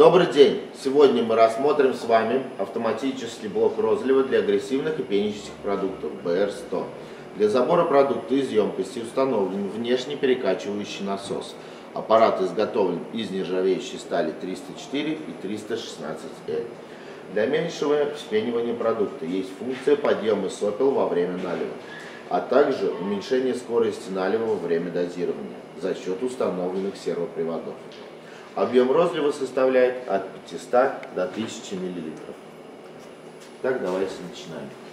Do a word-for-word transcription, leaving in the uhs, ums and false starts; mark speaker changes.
Speaker 1: Добрый день! Сегодня мы рассмотрим с вами автоматический блок розлива для агрессивных и пенических продуктов бэ эр сто. Для забора продукта из емкости установлен внешне перекачивающий насос. Аппарат изготовлен из нержавеющей стали триста четыре и триста шестнадцать эл. Для меньшего вспенивания продукта есть функция подъема сопел во время налива, а также уменьшение скорости налива во время дозирования за счет установленных сервоприводов. Объем розлива составляет от пятисот до тысячи миллилитров. Так, давайте начинаем.